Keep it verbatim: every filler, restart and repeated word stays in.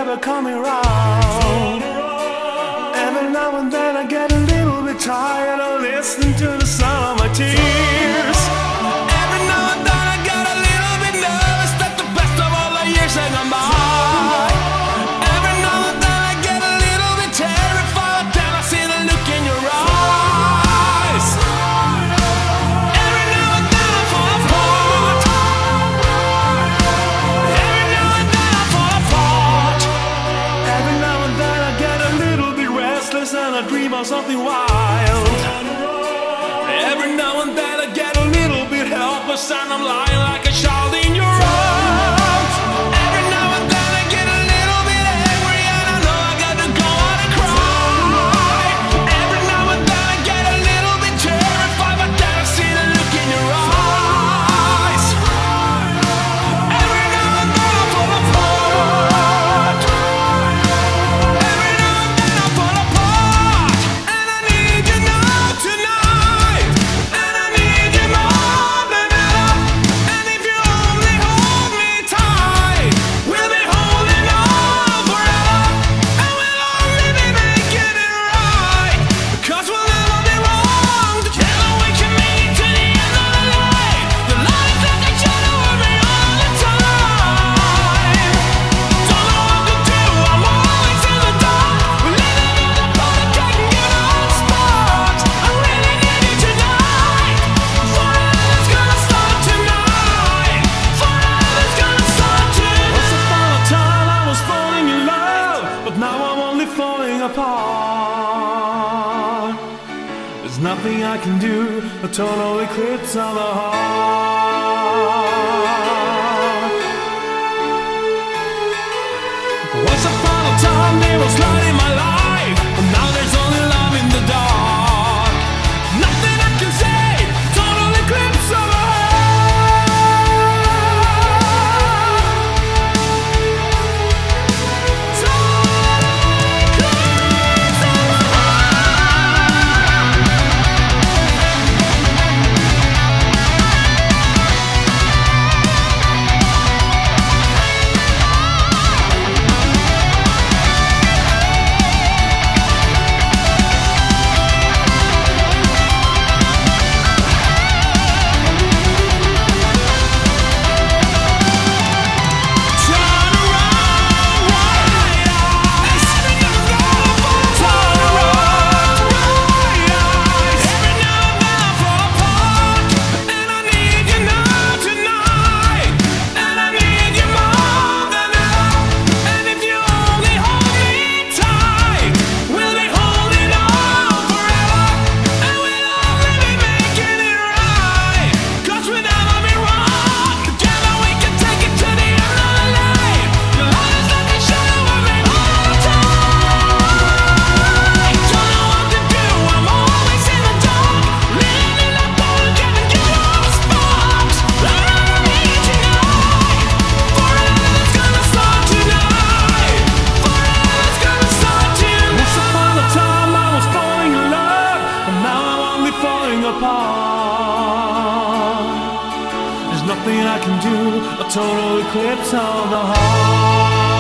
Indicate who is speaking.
Speaker 1: never coming round. Every now and then I get a little bit tired of listening to the sound of my tears. Every now and then I get a little bit nervous that the best of all the years have gone by. Every now and then I get a little bit terrified, then I see the look in your eyes. Every now and then I fall apart. Every now and then I fall apart. Every now and then I get a little bit restless and I dream of something wild. Every now and then I get a little bit helpless and I'm lying like a child in your arms. Every now and then I get a little bit angry and I know I got to go out and cry. Every now and then I get a little bit terrified, but then I see the look in your eyes. Every now and then I fall apart. Every now and then I fall apart. And I need you now tonight. And I need you more than ever. And if you only hold me tight, we'll be holding on forever. And we'll only be making it right, because we'll never be wrong. Together we can meet to the end of the night. The light is like a shadow of me all the time. Don't know what to do, I'm always in the dark. We're living in the bottom, taking you on spot. I really need you tonight. Forever's gonna start tonight. Forever's gonna start tonight. Once upon a time I was falling in love, but now I'm only falling apart. There's nothing I can do, a total eclipse of the heart. Once upon a time there was light in my life, but now there's only love in the dark. Nothing I can say, total eclipse of the heart. There's nothing I can do, a total eclipse of the heart.